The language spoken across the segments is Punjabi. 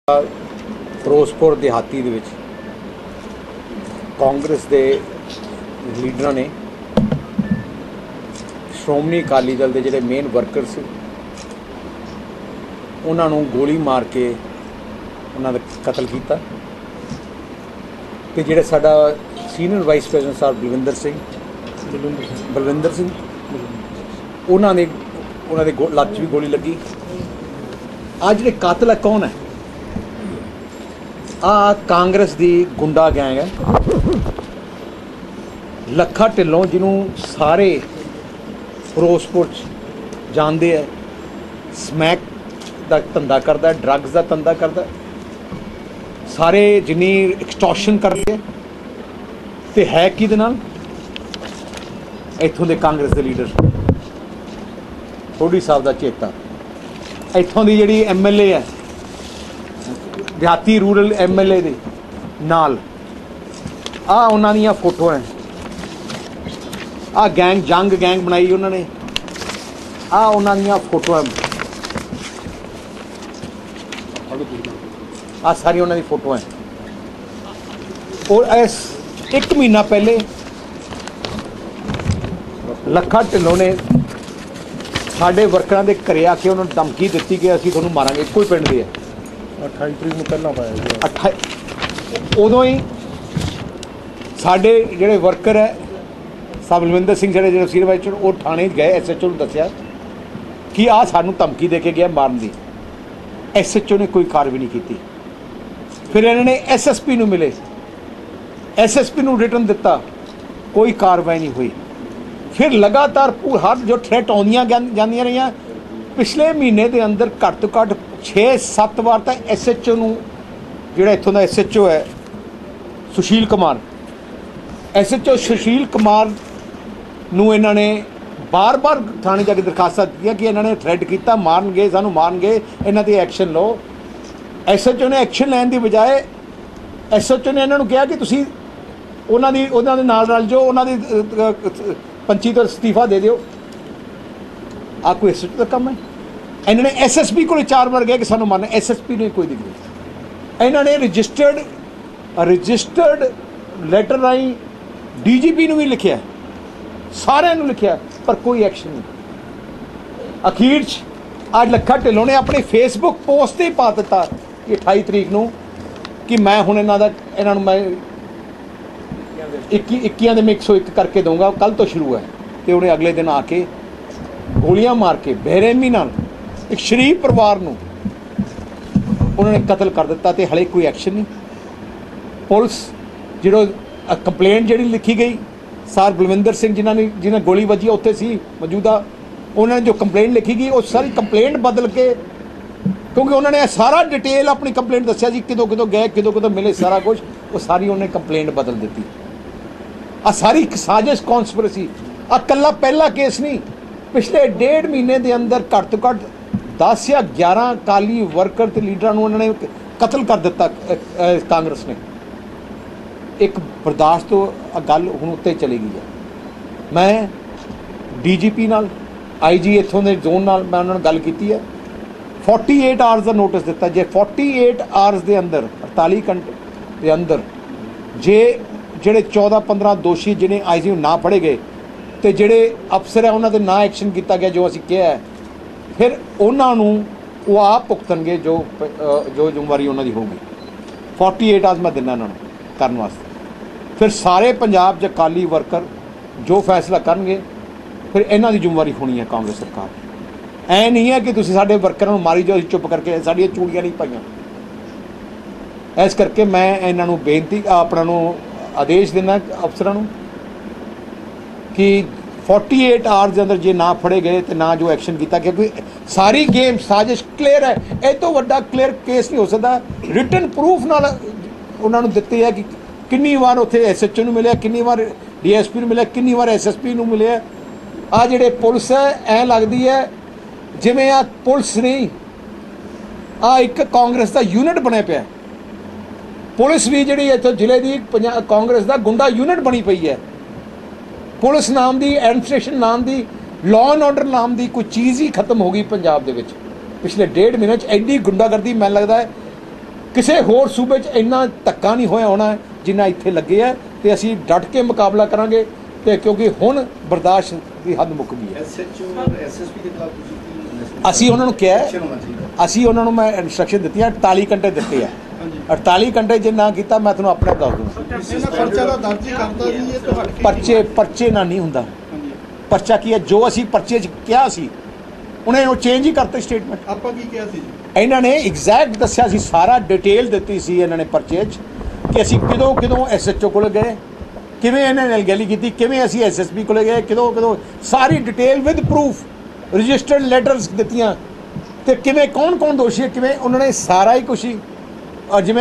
ਫਿਰੋਜ਼ਪੁਰ ਦਿਹਾਤੀ ਦੇ ਵਿੱਚ ਕਾਂਗਰਸ ਦੇ ਲੀਡਰਾਂ ਨੇ ਸ਼੍ਰੋਮਣੀ ਅਕਾਲੀ ਦਲ ਦੇ ਜਿਹੜੇ ਮੇਨ ਵਰਕਰ ਸੀ ਉਹਨਾਂ ਨੂੰ ਗੋਲੀ ਮਾਰ ਕੇ ਉਹਨਾਂ ਦਾ ਕਤਲ ਕੀਤਾ ਤੇ ਜਿਹੜੇ ਸਾਡਾ ਸੀਨੀਅਰ ਵਾਈਸ ਪ੍ਰੈਜ਼ੀਡੈਂਟ ਸਾਹਿਬ ਬਲਵਿੰਦਰ ਸਿੰਘ ਉਹਨਾਂ ਦੇ ਲੱਤ 'ਚ ਵੀ ਗੋਲੀ ਲੱਗੀ। ਆ ਜਿਹੜੇ ਕਾਤਲ ਹੈ ਕੌਣ ਹੈ? ਆ ਕਾਂਗਰਸ ਦੀ ਗੁੰਡਾ ਗੈਂਗ ਹੈ। ਲੱਖਾ ਢਿੱਲੋਂ ਜਿਹਨੂੰ ਸਾਰੇ ਫਿਰੋਜ਼ਪੁਰ 'ਚ ਜਾਣਦੇ ਹੈ, ਸਮੈਕ ਦਾ ਧੰਦਾ ਕਰਦਾ, ਡਰੱਗਸ ਦਾ ਧੰਦਾ ਕਰਦਾ, ਸਾਰੇ ਜਿੰਨੀ ਐਕਸਟੋਰਸ਼ਨ ਕਰਦੇ ਹੈ ਤੇ ਹੈ ਕਿਹਦੇ ਨਾਲ? ਇੱਥੋਂ ਦੇ ਕਾਂਗਰਸ ਦੇ ਲੀਡਰ ਥੋੜੀ ਸਾਹਿਬ ਦਾ ਚੇਤਾ, ਇੱਥੋਂ ਦੀ ਜਿਹੜੀ MLA ਹੈ ਦਿਹਾਤੀ ਰੂਰਲ MLA ਦੇ ਨਾਲ ਆ ਉਹਨਾਂ ਦੀਆਂ ਫੋਟੋਆਂ, ਆ ਗੈਂਗ ਜੰਗ ਗੈਂਗ ਬਣਾਈ ਉਹਨਾਂ ਨੇ, ਆ ਉਹਨਾਂ ਦੀਆਂ ਫੋਟੋਆਂ, ਆ ਸਾਰੀ ਉਹਨਾਂ ਦੀ ਫੋਟੋਆਂ। ਔਰ ਇਸ 1 ਮਹੀਨਾ ਪਹਿਲੇ ਲੱਖਾ ਢਿੱਲੋਂ ਨੇ ਸਾਡੇ ਵਰਕਰਾਂ ਦੇ ਘਰੇ ਆ ਕੇ ਉਹਨਾਂ ਨੂੰ ਧਮਕੀ ਦਿੱਤੀ ਕਿ ਅਸੀਂ ਤੁਹਾਨੂੰ ਮਾਰਾਂਗੇ। ਇੱਕੋ ਹੀ ਪਿੰਡ ਦੇ ਹੈ, 28 ਤਰੀਕ ਨੂੰ ਪਹਿਲਾਂ ਪਾਇਆ ਉਦੋਂ ਹੀ ਸਾਡੇ ਜਿਹੜੇ ਵਰਕਰ ਹੈ ਬਲਵਿੰਦਰ ਸਿੰਘ ਜਿਹੜੇ ਸੀਨੀਅਰ ਵਾਈਸ ਉਹ ਥਾਣੇ ਗਏ, SHO ਨੂੰ ਦੱਸਿਆ ਕਿ ਆਹ ਸਾਨੂੰ ਧਮਕੀ ਦੇ ਕੇ ਗਿਆ ਮਾਰਨ ਦੀ। SHO ਨੇ ਕੋਈ ਕਾਰਵਾਈ ਨਹੀਂ ਕੀਤੀ। ਫਿਰ ਇਹਨਾਂ ਨੇ SSP ਨੂੰ ਮਿਲੇ, SSP ਨੂੰ ਰਿਟਨ ਦਿੱਤਾ, ਕੋਈ ਕਾਰਵਾਈ ਨਹੀਂ ਹੋਈ। ਫਿਰ ਲਗਾਤਾਰ ਹਰ ਜੋ ਥ੍ਰੈਟ ਆਉਂਦੀਆਂ ਜਾਂਦੀਆਂ ਰਹੀਆਂ। ਪਿਛਲੇ ਮਹੀਨੇ ਦੇ ਅੰਦਰ ਘੱਟ ਤੋਂ ਘੱਟ 6-7 ਵਾਰ ਤਾਂ SHO ਨੂੰ, ਜਿਹੜਾ ਇੱਥੋਂ ਦਾ SHO ਹੈ ਸੁਸ਼ੀਲ ਕੁਮਾਰ, SHO ਸੁਸ਼ੀਲ ਕੁਮਾਰ ਨੂੰ ਇਹਨਾਂ ਨੇ ਬਾਰ-ਬਾਰ ਥਾਣੇ ਜਾ ਕੇ ਦਰਖਾਸਤਾਂ ਦਿੱਤੀਆਂ ਕਿ ਇਹਨਾਂ ਨੇ ਥ੍ਰੈਟ ਕੀਤਾ, ਮਾਰਨਗੇ, ਸਾਨੂੰ ਮਾਰਨਗੇ, ਇਹਨਾਂ 'ਤੇ ਐਕਸ਼ਨ ਲਓ। SHO ਨੇ ਐਕਸ਼ਨ ਲੈਣ ਦੀ ਬਜਾਏ SHO ਨੇ ਇਹਨਾਂ ਨੂੰ ਕਿਹਾ ਕਿ ਤੁਸੀਂ ਉਹਨਾਂ ਦੇ ਨਾਲ ਰਲ ਜਾਓ, ਉਹਨਾਂ ਦੀ ਪੰਚੀ ਤੋਂ ਅਸਤੀਫਾ ਦੇ ਦਿਓ। ਆ ਕੋਈ SHO ਦਾ ਕੰਮ ਹੈ? ਇਹਨਾਂ ਨੇ SSP ਕੋਲ 4 ਵਾਰ ਗਿਆ ਕਿ ਸਾਨੂੰ ਮਾਰਨਾ, SSP ਨੇ ਕੋਈ ਦਿੱਤੀ। ਇਹਨਾਂ ਨੇ ਰਜਿਸਟਰਡ ਲੈਟਰ ਰਾਹੀਂ DGP ਨੂੰ ਵੀ ਲਿਖਿਆ, ਸਾਰਿਆਂ ਨੂੰ ਲਿਖਿਆ, ਪਰ ਕੋਈ ਐਕਸ਼ਨ ਨਹੀਂ। ਅਖੀਰ 'ਚ ਅੱਜ ਲੱਖਾ ਢਿੱਲੋਂ ਨੇ ਆਪਣੀ ਫੇਸਬੁੱਕ ਪੋਸਟ 'ਤੇ ਪਾ ਦਿੱਤਾ ਕਿ 28 ਤਰੀਕ ਨੂੰ ਕਿ ਮੈਂ ਹੁਣ ਇਹਨਾਂ ਨੂੰ ਮੈਂ 21 ਦੇ ਮੈਂ 101 ਕਰਕੇ ਦਊਂਗਾ, ਕੱਲ੍ਹ ਤੋਂ ਸ਼ੁਰੂ ਹੈ। ਅਤੇ ਉਹਨੇ ਅਗਲੇ ਦਿਨ ਆ ਕੇ ਗੋਲੀਆਂ ਮਾਰ ਕੇ ਬੇਰਹਿਮੀ ਨਾਲ ਇੱਕ ਸ਼ਰੀਫ ਪਰਿਵਾਰ ਨੂੰ ਉਹਨਾਂ ਨੇ ਕਤਲ ਕਰ ਦਿੱਤਾ ਅਤੇ ਹਾਲੇ ਕੋਈ ਐਕਸ਼ਨ ਨਹੀਂ। ਪੁਲਿਸ ਕੰਪਲੇਂਟ ਜਿਹੜੀ ਲਿਖੀ ਗਈ, ਸਰ ਬਲਵਿੰਦਰ ਸਿੰਘ ਜਿਨ੍ਹਾਂ ਗੋਲੀ ਵੱਜੀ ਉੱਥੇ ਸੀ ਮੌਜੂਦਾ, ਉਹਨਾਂ ਨੇ ਜੋ ਕੰਪਲੇਂਟ ਲਿਖੀ ਗਈ ਉਹ ਸਾਰੀ ਕੰਪਲੇਂਟ ਬਦਲ ਕੇ, ਕਿਉਂਕਿ ਉਹਨਾਂ ਨੇ ਸਾਰਾ ਡਿਟੇਲ ਆਪਣੀ ਕੰਪਲੇਂਟ ਦੱਸਿਆ ਸੀ, ਕਿਦੋਂ ਗਏ, ਕਿਦੋਂ ਮਿਲੇ, ਸਾਰਾ ਕੁਝ, ਉਹ ਸਾਰੀ ਉਹਨੇ ਕੰਪਲੇਂਟ ਬਦਲ ਦਿੱਤੀ। ਆ ਸਾਰੀ ਇੱਕ ਸਾਜ਼ਿਸ਼ ਕੌਂਸਪੀਰੇਸੀ। ਆ ਇਕੱਲਾ ਪਹਿਲਾ ਕੇਸ ਨਹੀਂ, ਪਿਛਲੇ 1.5 ਮਹੀਨੇ ਦੇ ਅੰਦਰ ਘੱਟ ਤੋਂ ਘੱਟ 10 ਜਾਂ 11 ਅਕਾਲੀ ਵਰਕਰ ਤੇ ਲੀਡਰਾਂ ਨੂੰ ਉਹਨਾਂ ਨੇ ਕਤਲ ਕਰ ਦਿੱਤਾ ਕਾਂਗਰਸ ਨੇ। ਇੱਕ ਬਰਦਾਸ਼ਤ ਤੋਂ ਗੱਲ ਹੁਣ ਉੱਤੇ ਚਲੀ ਗਈ ਹੈ। ਮੈਂ DGP ਨਾਲ, IG ਇੱਥੋਂ ਦੇ ਜ਼ੋਨ ਨਾਲ ਮੈਂ ਉਹਨਾਂ ਨਾਲ ਗੱਲ ਕੀਤੀ ਹੈ। 48 ਆਵਰਸ ਦਾ ਨੋਟਿਸ ਦਿੱਤਾ। ਜੇ 48 ਆਵਰਸ ਦੇ ਅੰਦਰ, 48 ਘੰਟੇ ਦੇ ਅੰਦਰ ਜੇ ਜਿਹੜੇ 14-15 ਦੋਸ਼ੀ ਜਿਹਨੇ IG ਨੂੰ ਨਾ ਫੜੇ ਗਏ ਅਤੇ ਜਿਹੜੇ ਅਫਸਰ ਹੈ ਉਹਨਾਂ 'ਤੇ ਨਾ ਐਕਸ਼ਨ ਕੀਤਾ ਗਿਆ ਜੋ ਅਸੀਂ ਕਿਹਾ ਹੈ, ਫਿਰ ਉਹਨਾਂ ਨੂੰ ਉਹ ਆਪ ਭੁਗਤਣਗੇ ਜੋ ਜ਼ਿੰਮੇਵਾਰੀ ਉਹਨਾਂ ਦੀ ਹੋਊਗੀ। 48 ਆਵਰਸ ਮੈਂ ਦਿੰਦਾ ਇਹਨਾਂ ਨੂੰ ਕਰਨ ਵਾਸਤੇ। ਫਿਰ ਸਾਰੇ ਪੰਜਾਬ 'ਚ ਅਕਾਲੀ ਵਰਕਰ ਜੋ ਫੈਸਲਾ ਕਰਨਗੇ, ਫਿਰ ਇਹਨਾਂ ਦੀ ਜ਼ਿੰਮੇਵਾਰੀ ਹੋਣੀ ਹੈ ਕਾਂਗਰਸ ਸਰਕਾਰ। ਐ ਨਹੀਂ ਹੈ ਕਿ ਤੁਸੀਂ ਸਾਡੇ ਵਰਕਰਾਂ ਨੂੰ ਮਾਰੀ ਜਾਓ, ਅਸੀਂ ਚੁੱਪ ਕਰਕੇ ਸਾਡੀਆਂ ਚੂੜੀਆਂ ਨਹੀਂ ਪਾਈਆਂ। ਇਸ ਕਰਕੇ ਮੈਂ ਇਹਨਾਂ ਨੂੰ ਬੇਨਤੀ ਆਪਣਾ ਨੂੰ ਆਦੇਸ਼ ਦਿੰਦਾ ਅਫਸਰਾਂ ਨੂੰ ਕਿ 48 ਆਵਰਸ ਦੇ ਅੰਦਰ ਜੇ ਨਾ ਫੜੇ ਗਏ ਤੇ ਨਾ ਜੋ ਐਕਸ਼ਨ ਕੀਤਾ, ਕਿਉਂਕਿ ਸਾਰੀ ਗੇਮ ਸਾਜ਼ਿਸ਼ ਕਲੀਅਰ ਹੈ। ਇਹ ਤੋਂ ਵੱਡਾ ਕਲੀਅਰ ਕੇਸ ਨਹੀਂ ਹੋ ਸਕਦਾ। ਰਿਟਨ ਪ੍ਰੂਫ ਨਾਲ ਉਹਨਾਂ ਨੂੰ ਦਿੱਤੇ ਹੈ ਕਿ ਕਿੰਨੀ ਵਾਰ ਉੱਥੇ SHO ਨੂੰ ਮਿਲਿਆ, ਕਿੰਨੀ ਵਾਰ DSP ਨੂੰ ਮਿਲਿਆ, ਕਿੰਨੀ ਵਾਰ SSP ਨੂੰ ਮਿਲਿਆ। ਆ ਜਿਹੜੇ ਪੁਲਿਸ ਹੈ ਐਂ ਲੱਗਦੀ ਹੈ ਜਿਵੇਂ ਆ ਪੁਲਿਸ ਨਹੀਂ, ਆ ਇੱਕ ਕਾਂਗਰਸ ਦਾ ਯੂਨਿਟ ਬਣਿਆ ਪਿਆ। ਪੁਲਿਸ ਵੀ ਜਿਹੜੀ ਇੱਥੋਂ ਜ਼ਿਲ੍ਹੇ ਦੀ ਕਾਂਗਰਸ ਦਾ ਗੁੰਡਾ ਯੂਨਿਟ ਬਣੀ ਪਈ ਹੈ। ਪੁਲਿਸ ਨਾਮ ਦੀ, ਐਡਮਿਨਿਸਟ੍ਰੇਸ਼ਨ ਨਾਮ ਦੀ, ਲਾਅ ਐਂਡ ਆਰਡਰ ਨਾਮ ਦੀ ਕੋਈ ਚੀਜ਼ ਹੀ ਖਤਮ ਹੋ ਗਈ ਪੰਜਾਬ ਦੇ ਵਿੱਚ। ਪਿਛਲੇ 1.5 ਮਹੀਨੇ 'ਚ ਐਡੀ ਗੁੰਡਾਗਰਦੀ ਮੈਨੂੰ ਲੱਗਦਾ ਹੈ ਕਿਸੇ ਹੋਰ ਸੂਬੇ 'ਚ ਇੰਨਾ ਧੱਕਾ ਨਹੀਂ ਹੋਇਆ ਹੋਣਾ ਜਿੰਨਾ ਇੱਥੇ ਲੱਗੇ ਹੈ ਤੇ ਅਸੀਂ ਡਟ ਕੇ ਮੁਕਾਬਲਾ ਕਰਾਂਗੇ ਤੇ ਕਿਉਂਕਿ ਹੁਣ ਬਰਦਾਸ਼ਤ ਦੀ ਹੱਦ ਮੁੱਕ ਗਈ ਹੈ। ਐਸਐਸਪੀ ਦੇ ਖਿਲਾਫ ਤੁਸੀਂ ਕੀ ਅਸੀਂ ਉਹਨਾਂ ਨੂੰ ਕਿਹਾ, ਅਸੀਂ ਉਹਨਾਂ ਨੂੰ ਮੈਂ ਇੰਸਟਰਕਸ਼ਨ ਦਿੱਤੀਆਂ, 48 ਘੰਟੇ ਦਿੱਤੇ ਆ। 48 ਘੰਟੇ ਜੇ ਨਾ ਕੀਤਾ ਮੈਂ ਤੁਹਾਨੂੰ ਆਪਣੇ ਦੱਸ ਦੂੰਗਾ। ਪਰਚਾ ਦਾ ਦਰਜ ਹੀ ਕਰਦਾ ਜੀ ਇਹ ਤੁਹਾਡੇ ਪਰਚੇ ਨਾਲ ਨਹੀਂ ਹੁੰਦਾ। ਪਰਚਾ ਕੀ ਹੈ, ਜੋ ਅਸੀਂ ਪਰਚੇ 'ਚ ਕਿਹਾ ਸੀ ਉਹਨੇ ਉਹ ਚੇਂਜ ਹੀ ਕਰਤੇ ਸਟੇਟਮੈਂਟ। ਆਪਾਂ ਕੀ ਕਿਹਾ ਸੀ ਜੀ? ਇਹਨਾਂ ਨੇ ਐਗਜ਼ੈਕਟ ਦੱਸਿਆ ਸੀ, ਸਾਰਾ ਡਿਟੇਲ ਦਿੱਤੀ ਸੀ ਇਹਨਾਂ ਨੇ ਪਰਚੇ 'ਚ ਕਿ ਅਸੀਂ ਕਿਦੋਂ ਐਸਐਚਓ ਕੋਲ ਗਏ, ਕਿਵੇਂ ਇਹਨਾਂ ਨੇ ਗੱਲ ਕੀਤੀ, ਕਿਵੇਂ ਅਸੀਂ ਐਸਐਸਪੀ ਕੋਲ ਗਏ, ਕਿਦੋਂ ਸਾਰੀ detail with proof, registered letters ਦਿੱਤੀਆਂ ਤੇ ਕਿਵੇਂ ਕੌਣ ਦੋਸ਼ੀ ਹੈ, ਕਿਵੇਂ ਉਹਨਾਂ ਨੇ ਸਾਰਾ ਹੀ ਕੁਛ ਹੀ ਜਿਵੇਂ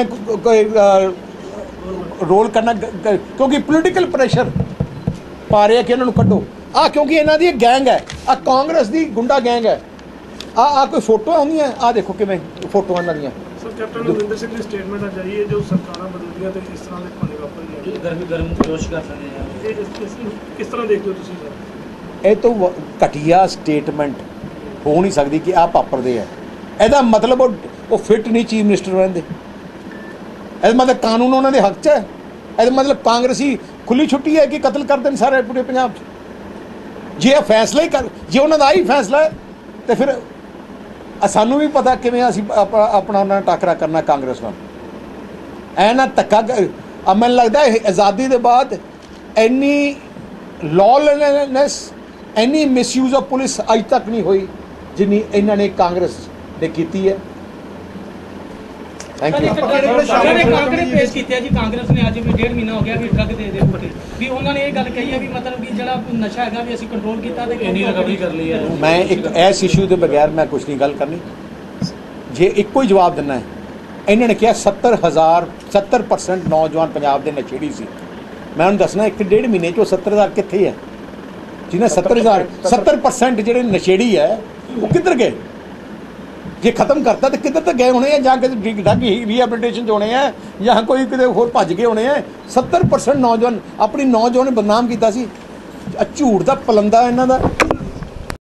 ਰੋਲ ਕਰਨਾ ਕਿਉਂਕਿ ਪੋਲੀਟੀਕਲ ਪ੍ਰੈਸ਼ਰ ਪਾ ਰਿਹਾ ਕਿ ਇਹਨਾਂ ਨੂੰ ਕੱਢੋ ਕਿਉਂਕਿ ਇਹਨਾਂ ਦੀ ਗੈਂਗ ਹੈ, ਕਾਂਗਰਸ ਦੀ ਗੁੰਡਾ ਗੈਂਗ ਹੈ। ਕੋਈ ਫੋਟੋ ਆਉਂਦੀਆਂ, ਦੇਖੋ ਕਿਵੇਂ ਫੋਟੋਆਂ ਇਹਨਾਂ ਦੀਆਂ। ਸਰ ਕੈਪਟਨ ਬਲਵਿੰਦਰ ਸਿੰਘ ਦੀ ਸਟੇਟਮੈਂਟ ਆ ਜਾਈ ਹੈ ਜੋ ਸਰਕਾਰਾਂ ਬਦਲਦੀਆਂ ਤੇ ਇਸ ਤਰ੍ਹਾਂ ਦੇ ਭਾਣੇ ਵਾਪਰ ਜਾਂਦੇ ਗਰਮ ਜੋਸ਼ ਕਰ ਸਕਦੇ ਆ, ਕਿਸ ਤਰ੍ਹਾਂ ਦੇਖਦੇ ਹੋ ਤੁਸੀਂ ਸਰ? ਇਹ ਤੋਂ ਘਟੀਆ ਸਟੇਟਮੈਂਟ ਹੋ ਨਹੀਂ ਸਕਦੀ ਕਿ ਵਾਪਰਦੇ ਆ। ਇਹਦਾ ਮਤਲਬ ਉਹ ਫਿੱਟ ਨਹੀਂ ਚੀਫ ਮਿਨਿਸਟਰ ਰਹਿੰਦੇ। ਇਹਦਾ ਮਤਲਬ ਕਾਨੂੰਨ ਉਹਨਾਂ ਦੇ ਹੱਕ 'ਚ ਹੈ। ਇਹਦਾ ਮਤਲਬ ਕਾਂਗਰਸੀ ਖੁੱਲੀ ਛੁੱਟੀ ਹੈ ਕਿ ਕਤਲ ਕਰ ਦੇਣ ਸਾਰੇ ਪੂਰੇ ਪੰਜਾਬ 'ਚ। ਜੇ ਇਹ ਫੈਸਲਾ ਹੀ ਜੇ ਉਹਨਾਂ ਦਾ ਹੀ ਫੈਸਲਾ ਹੈ ਤੇ ਫਿਰ ਸਾਨੂੰ ਵੀ ਪਤਾ ਕਿਵੇਂ ਅਸੀਂ ਆਪਣਾ ਉਹਨਾਂ ਨਾਲ ਟਾਕਰਾ ਕਰਨਾ ਕਾਂਗਰਸ ਨਾਲ। ਐ ਨਾ ਧੱਕਾ ਮੈਨੂੰ ਲੱਗਦਾ ਆਜ਼ਾਦੀ ਦੇ ਬਾਅਦ ਇੰਨੀ ਲੌਲੈਸਨੈਸ, ਇੰਨੀ ਮਿਸਯੂਜ਼ ਆਫ ਪੁਲਿਸ ਅੱਜ ਤੱਕ ਨਹੀਂ ਹੋਈ ਜਿੰਨੀ ਇਹਨਾਂ ਨੇ ਕਾਂਗਰਸ ਨੇ ਕੀਤੀ ਹੈ। Thank you. ਕਾਂਗਰਸ ਪੇਸ਼ ਕੀਤਾ ਜੀ, ਕਾਂਗਰਸ ਨੇ ਅੱਜ ਵੀ 1.5 ਮਹੀਨਾ ਹੋ ਗਿਆ ਵੀ ਡਰੱਗ ਦੇ ਉੱਤੇ ਵੀ ਉਹਨਾਂ ਨੇ ਇਹ ਗੱਲ ਕਹੀ ਹੈ ਵੀ ਮਤਲਬ ਕਿ ਜਿਹੜਾ ਨਸ਼ਾ ਹੈਗਾ ਵੀ ਅਸੀਂ ਕੰਟਰੋਲ ਕੀਤਾ ਤੇ ਇੰਨੀ ਰਿਕਵਰੀ ਕਰ ਲਈ ਹੈ। ਮੈਂ ਇੱਕ ਇਸ ਇਸ਼ੂ ਦੇ ਬਗੈਰ ਮੈਂ ਕੁਛ ਨਹੀਂ ਗੱਲ ਕਰਨੀ। ਜੇ ਇੱਕੋ ਹੀ ਜਵਾਬ ਦਿੰਨਾ ਹੈ, ਇਹਨਾਂ ਨੇ ਕਿਹਾ 70% ਨੌਜਵਾਨ ਪੰਜਾਬ ਦੇ ਨਸ਼ੇੜੀ ਸੀ। ਮੈਂ ਉਹਨੂੰ ਦੱਸਣਾ 1.5 ਮਹੀਨੇ 'ਚ ਉਹ 70,000 ਕਿੱਥੇ ਹੈ? ਜਿਹਨੇ 70% ਜਿਹੜੇ ਨਸ਼ੇੜੀ ਹੈ ਉਹ ਕਿੱਧਰ ਗਏ? ਜੇ ਖਤਮ ਕਰਤਾ ਤਾਂ ਕਿੱਧਰ ਤੱਕ ਗਏ ਹੋਣੇ ਆ, ਜਾਂ ਕਿਤੇ ਡਰੱਗ ਰੀਹੈਬਿਲਿਟੇਸ਼ਨ 'ਚ ਹੋਣੇ ਆ, ਜਾਂ ਕੋਈ ਕਿਤੇ ਹੋਰ ਭੱਜ ਗਏ ਹੋਣੇ ਆ। 70% ਨੌਜਵਾਨ ਆਪਣੀ ਨੌਜਵਾਨ ਬਦਨਾਮ ਕੀਤਾ ਸੀ। ਝੂਠ ਦਾ ਪਲੰਦਾ ਇਹਨਾਂ ਦਾ।